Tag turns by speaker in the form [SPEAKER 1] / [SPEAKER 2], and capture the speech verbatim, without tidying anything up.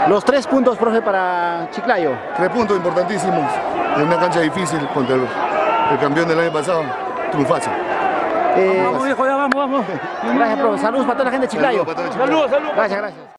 [SPEAKER 1] Los tres puntos, profe, para Chiclayo.
[SPEAKER 2] Tres puntos importantísimos en una cancha difícil contra el, el campeón del año pasado, triunfazo.
[SPEAKER 1] Eh, vamos, viejo, ya vamos, vamos. Gracias, profe. Saludos para toda la gente de Chiclayo.
[SPEAKER 2] Saludos, saludos.
[SPEAKER 1] Gracias, gracias.